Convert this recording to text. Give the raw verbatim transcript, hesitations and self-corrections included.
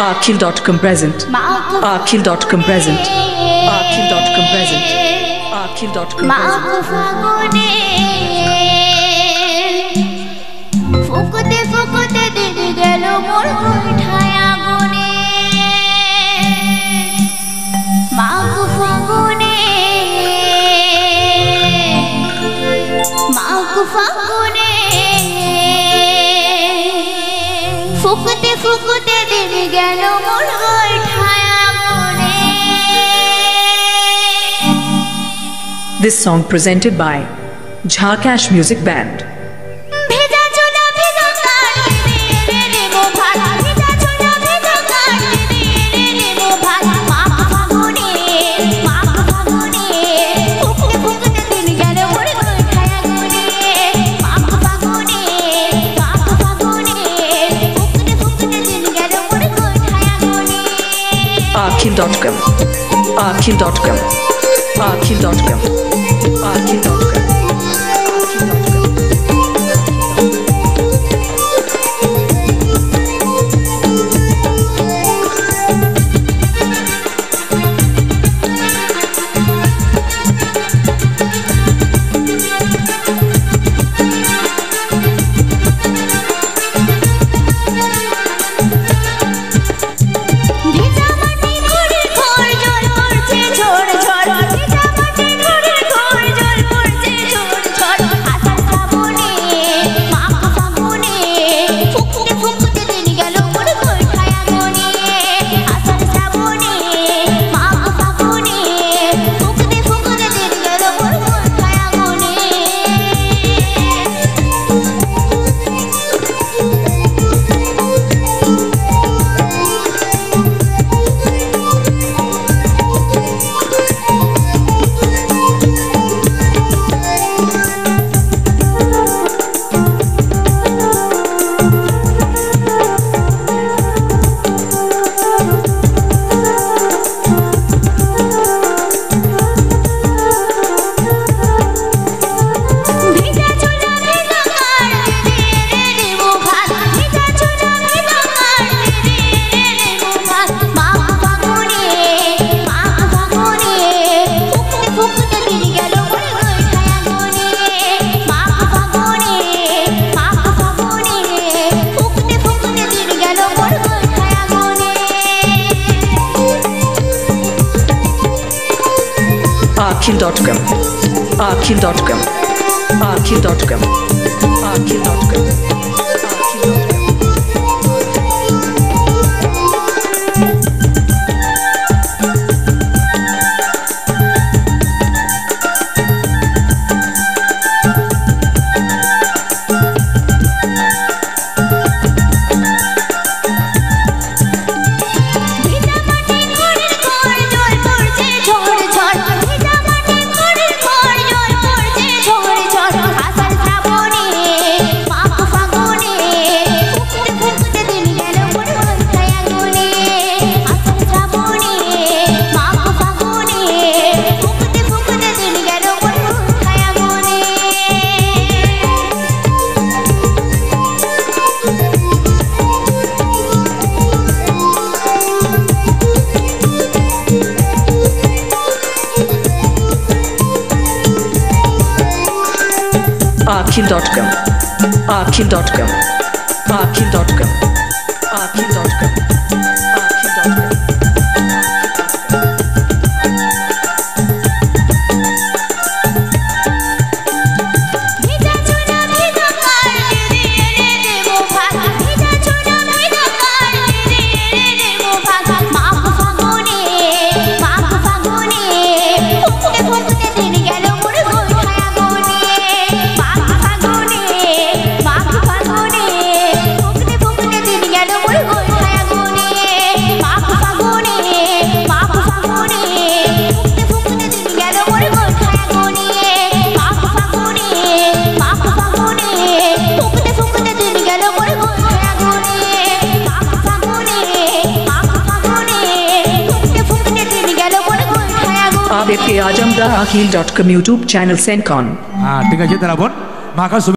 Akhil Dotcom present. Akhil Dotcom present. Akhil Dotcom present. Akhil Dotcom present. ফুকুতে ফুকুতে দিন গেল মোর গোইঠায়া গুনে মাঘ ফাগুনে মাঘ ফাগুনে ফুকুতে ফুকুতে দিন গেল মোর গোইঠায়া গুনে। This song presented by Jhakas Music Band. Akhil Dotcom. Akhil Dotcom. Akhil Dotcom. Akhil Dotcom. Akhil Dotcom. Akhil Dotcom. Akhil Dotcom. Akhil Dotcom. Akhil Dotcom. Akhil Dotcom. Akhil Dotcom. Akhil Dotcom. Akhil Dotcom. आप एक आजमदा Akhil Dotcom YouTube channel send con. Ah, tinggal kita labon. Maka